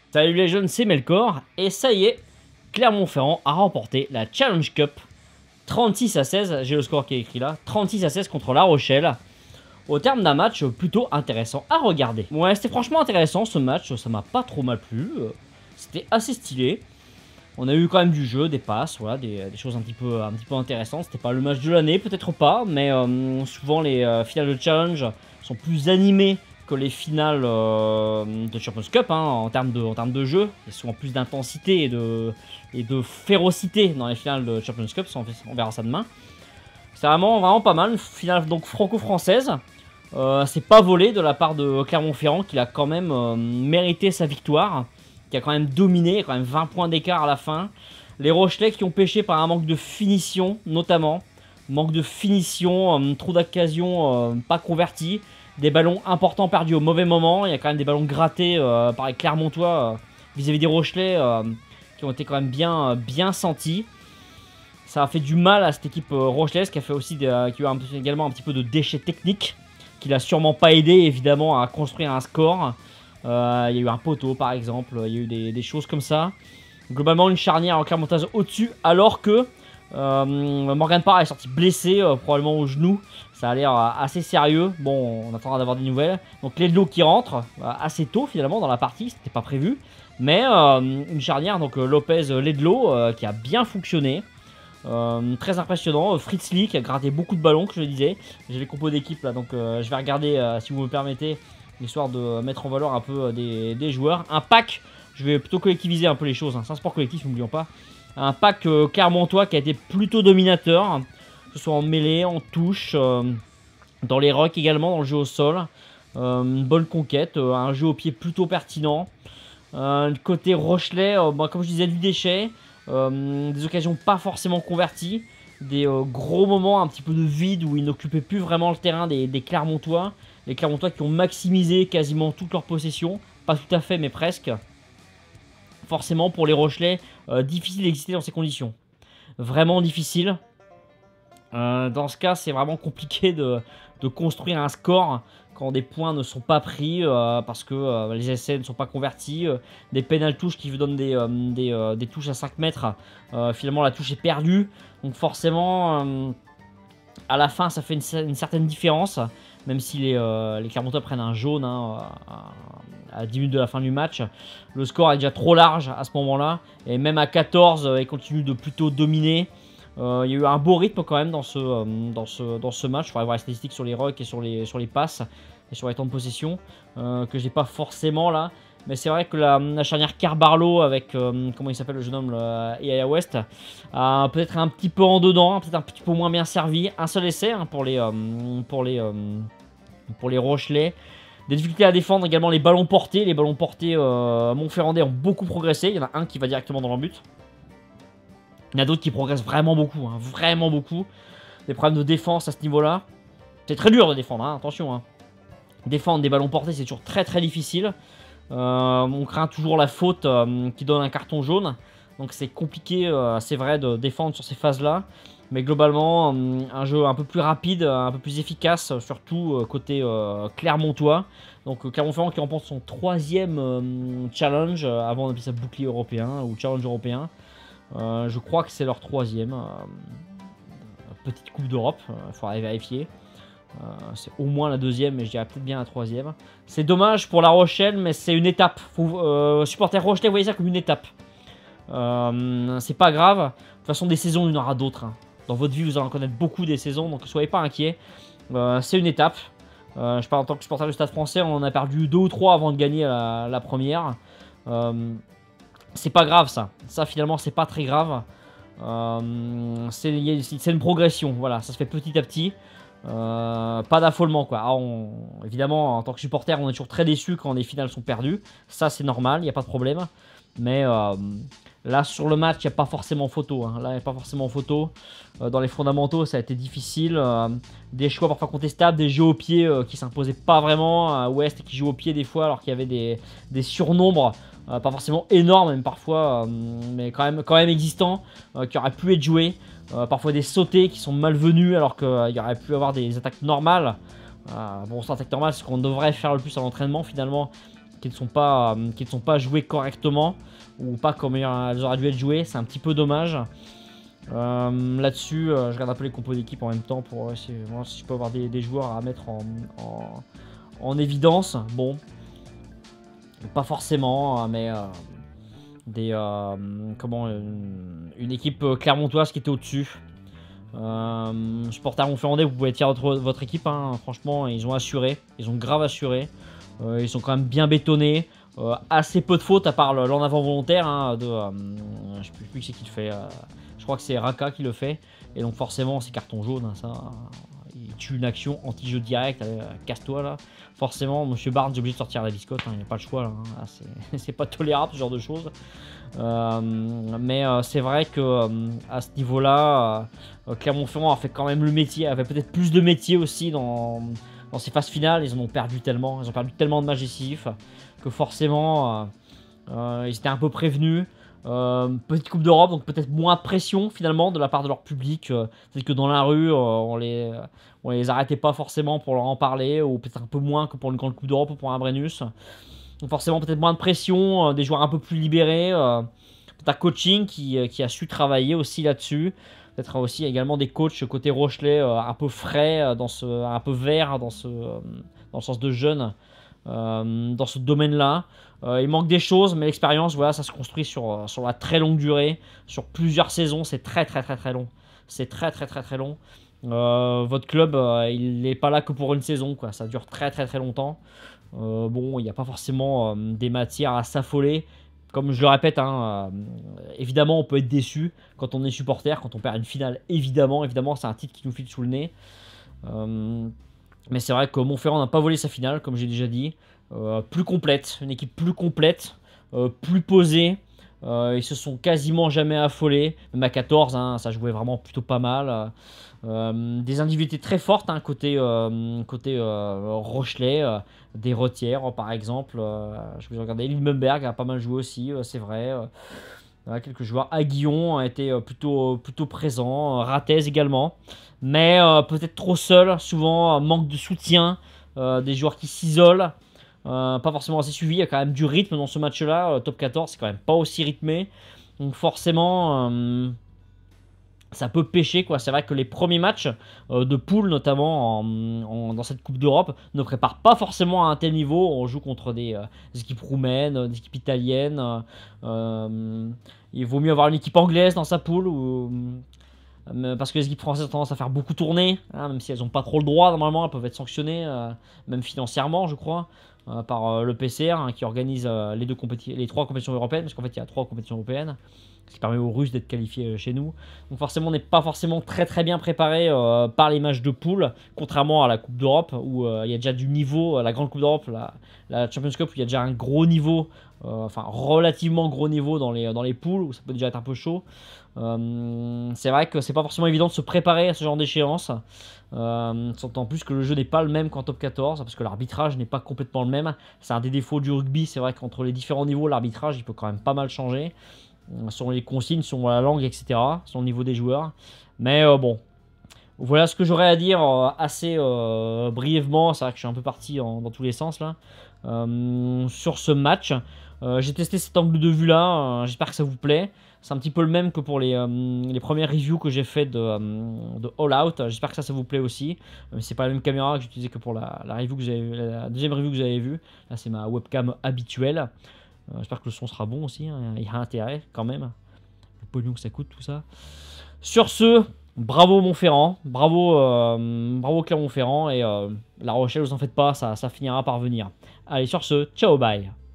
Salut les jeunes, c'est Melkor, et ça y est, Clermont-Ferrand a remporté la Challenge Cup 36-16, j'ai le score qui est écrit là, 36-16 contre La Rochelle, au terme d'un match plutôt intéressant à regarder. Ouais, c'était franchement intéressant ce match, ça m'a pas trop mal plu, c'était assez stylé. On a eu quand même du jeu, des passes, voilà, des choses un petit peu intéressantes. C'était pas le match de l'année, peut-être pas, mais souvent les finales de challenge sont plus animées que les finales de Champions Cup en termes de jeu. Il y a souvent plus d'intensité et de férocité dans les finales de Champions Cup, on verra ça demain. C'est vraiment pas mal, une finale donc franco-française. C'est pas volé de la part de Clermont-Ferrand qui a quand même mérité sa victoire, qui a quand même dominé, quand même 20 points d'écart à la fin. Les Rochelais qui ont pêché par un manque de finition, notamment. Manque de finition, trop d'occasions pas converties. Des ballons importants perdus au mauvais moment. Il y a quand même des ballons grattés par les Clermontois vis-à-vis des Rochelais qui ont été quand même bien sentis. Ça a fait du mal à cette équipe rochelaise qui a fait aussi qui a eu également un petit peu de déchets techniques, qui l'a sûrement pas aidé évidemment à construire un score. Il y a eu un poteau par exemple, il y a eu des choses comme ça. Globalement une charnière en clermontoise au-dessus, alors que Morgan Parr est sorti blessé, probablement au genou. Ça a l'air assez sérieux. Bon, on attendra d'avoir des nouvelles. Donc Ledlow qui rentre assez tôt finalement dans la partie, c'était pas prévu. Mais une charnière, donc Lopez-Ledlow qui a bien fonctionné. Très impressionnant. Fritz Lee qui a gratté beaucoup de ballons, que je le disais. J'ai les compos d'équipe là, donc je vais regarder si vous me permettez, histoire de mettre en valeur un peu des joueurs. Un pack, je vais plutôt collectiviser un peu les choses, c'est un sport collectif, n'oublions pas. Un pack clermontois qui a été plutôt dominateur, que ce soit en mêlée, en touche, dans les rocks également, dans le jeu au sol. Une bonne conquête, un jeu au pied plutôt pertinent. Côté Rochelais, comme je disais, du déchet, des occasions pas forcément converties, des gros moments un petit peu de vide où ils n'occupaient plus vraiment le terrain des Clermontois. Les Clermontois qui ont maximisé quasiment toute leur possession, pas tout à fait mais presque. Forcément pour les Rochelais, difficile d'exister dans ces conditions. Vraiment difficile. Dans ce cas, c'est vraiment compliqué de construire un score quand des points ne sont pas pris parce que les essais ne sont pas convertis. Des pénal touches qui vous donnent des touches à 5 mètres. Finalement, la touche est perdue. Donc forcément, à la fin, ça fait une certaine différence. Même si les Clermontois prennent un jaune à 10 minutes de la fin du match. Le score est déjà trop large à ce moment-là. Et même à 14, ils continuent de plutôt dominer. Il y a eu un beau rythme quand même dans ce match. Il faudrait voir les statistiques sur les rucks et sur les passes et sur les temps de possession que j'ai pas forcément là. Mais c'est vrai que la charnière Carbarlo avec, comment il s'appelle le jeune homme, Yaya West, a peut-être un petit peu en dedans, peut-être un petit peu moins bien servi. Un seul essai pour les Rochelais. Des difficultés à défendre également les ballons portés. Les ballons portés Montferrandais ont beaucoup progressé. Il y en a un qui va directement dans le but. Il y en a d'autres qui progressent vraiment beaucoup, vraiment beaucoup. Des problèmes de défense à ce niveau-là. C'est très dur de défendre, attention. Défendre des ballons portés, c'est toujours très très difficile. On craint toujours la faute qui donne un carton jaune. Donc c'est compliqué, c'est vrai, de défendre sur ces phases-là. Mais globalement, un jeu un peu plus rapide, un peu plus efficace, surtout côté Clermontois. Donc Clermont-Ferrand qui remporte son 3e challenge, avant on appelait ça bouclier européen ou challenge européen. Je crois que c'est leur 3e. Petite coupe d'Europe, il faudra vérifier. C'est au moins la 2e, mais je dirais peut-être bien la 3e. C'est dommage pour La Rochelle, mais c'est une étape. Supporters Rochelais, voyez ça comme une étape. C'est pas grave. De toute façon, des saisons, il y en aura d'autres. Dans votre vie, vous allez en connaître beaucoup des saisons, donc ne soyez pas inquiets. C'est une étape. Je parle en tant que supporter du Stade Français, on en a perdu 2 ou 3 avant de gagner la première. C'est pas grave ça. Ça finalement, c'est pas très grave. C'est une progression. Voilà, ça se fait petit à petit. Pas d'affolement quoi. Évidemment, en tant que supporter, on est toujours très déçu quand les finales sont perdues. Ça, c'est normal, il n'y a pas de problème. Mais là, sur le match, il n'y a pas forcément photo. Là, il n'y a pas forcément photo. Dans les fondamentaux, ça a été difficile. Des choix parfois contestables, des jeux au pied qui s'imposaient pas vraiment. West qui joue au pied des fois, alors qu'il y avait des surnombres. Pas forcément énormes, même parfois, mais quand même existants, qui auraient pu être joués. Parfois des sautés qui sont malvenus, alors qu'il y aurait pu avoir des attaques normales. Bon, c'est attaque normale, c'est ce qu'on devrait faire le plus à l'entraînement finalement. qui ne sont pas jouées correctement ou pas comme elles auraient dû être jouées. C'est un petit peu dommage. Là-dessus, je regarde un peu les compos d'équipe en même temps pour voir si je peux avoir des joueurs à mettre en évidence. Bon, pas forcément, mais une équipe clermontoise qui était au-dessus. Supporters montferrandais, vous pouvez tirer votre équipe, hein. Franchement, ils ont assuré, ils ont grave assuré. Ils sont quand même bien bétonnés. Assez peu de fautes à part l'en avant volontaire, hein, je sais plus qui c'est qui le fait. Je crois que c'est Raka qui le fait. Et donc forcément c'est carton jaune, hein, ça. Il tue une action anti-jeu direct, casse-toi là. Forcément Monsieur Barnes est obligé de sortir la biscotte, hein, il n'y a pas le choix là, hein. C'est pas tolérable ce genre de choses. Mais c'est vrai que à ce niveau-là, Clermont-Ferrand a fait quand même le métier, avait peut-être plus de métier aussi dans ces phases finales. Ils en ont perdu tellement, ils ont perdu tellement de matchs décisifs que forcément ils étaient un peu prévenus. Petite Coupe d'Europe, donc peut-être moins de pression finalement de la part de leur public. Peut-être que dans la rue, on les arrêtait pas forcément pour leur en parler, ou peut-être un peu moins que pour une grande Coupe d'Europe ou pour un Brennus. Donc forcément peut-être moins de pression, des joueurs un peu plus libérés. Peut-être un coaching qui a su travailler aussi là-dessus. Peut-être aussi également des coachs côté Rochelet un peu frais, un peu vert dans le sens de jeune dans ce domaine-là. Il manque des choses, mais l'expérience, voilà, ça se construit sur la très longue durée, sur plusieurs saisons. C'est très long. C'est très long. Votre club, il n'est pas là que pour une saison, quoi. Ça dure très longtemps. Bon, il n'y a pas forcément des matières à s'affoler. Comme je le répète, hein, évidemment, on peut être déçu quand on est supporter, quand on perd une finale. Évidemment, c'est un titre qui nous file sous le nez. Mais c'est vrai que Montferrand n'a pas volé sa finale, comme j'ai déjà dit. Plus complète, une équipe plus complète, plus posée. Ils se sont quasiment jamais affolés. Même à 14, hein, ça jouait vraiment plutôt pas mal. Des individualités très fortes, hein, côté Rochelet, des Retières par exemple. Je vous regardais, Limmenberg a pas mal joué aussi, c'est vrai. Quelques joueurs. Aguillon a été plutôt présent. Ratez également. Mais peut-être trop seul. Souvent, manque de soutien. Des joueurs qui s'isolent. Pas forcément assez suivi. Il y a quand même du rythme dans ce match-là. Top 14, c'est quand même pas aussi rythmé. Donc forcément, ça peut pêcher, quoi. C'est vrai que les premiers matchs de poule, notamment dans cette Coupe d'Europe, ne préparent pas forcément à un tel niveau. On joue contre des équipes roumaines, des équipes italiennes. Il vaut mieux avoir une équipe anglaise dans sa poule, parce que les équipes françaises ont tendance à faire beaucoup tourner, hein, même si elles n'ont pas trop le droit. Normalement, elles peuvent être sanctionnées, même financièrement, je crois, par le PCR, hein, qui organise les trois compétitions européennes, parce qu'en fait, il y a 3 compétitions européennes, ce qui permet aux Russes d'être qualifiés chez nous. Donc forcément, on n'est pas forcément très bien préparé par les matchs de poule, contrairement à la Coupe d'Europe, où il y a déjà du niveau, la grande Coupe d'Europe, la Champions Cup, où il y a déjà un gros niveau, enfin relativement gros niveau dans les poules, où ça peut déjà être un peu chaud. C'est vrai que c'est pas forcément évident de se préparer à ce genre d'échéance. D'autant plus que le jeu n'est pas le même qu'en top 14, parce que l'arbitrage n'est pas complètement le même. C'est un des défauts du rugby, c'est vrai qu'entre les différents niveaux, l'arbitrage il peut quand même pas mal changer. Selon les consignes, selon la langue, etc. Selon le niveau des joueurs. Mais bon, voilà ce que j'aurais à dire assez brièvement. C'est vrai que je suis un peu parti dans tous les sens là. Sur ce match. J'ai testé cet angle de vue là. J'espère que ça vous plaît. C'est un petit peu le même que pour les premières reviews que j'ai fait de All Out. J'espère que ça vous plaît aussi. C'est pas la même caméra que j'utilisais que pour la deuxième review que vous avez vue. Là, c'est ma webcam habituelle. J'espère que le son sera bon aussi. Hein. Il y a intérêt quand même. Le pognon que ça coûte, tout ça. Sur ce, bravo Montferrand. Bravo Clermont-Ferrand. Et La Rochelle, vous en faites pas, ça finira par venir. Allez, sur ce, ciao, bye.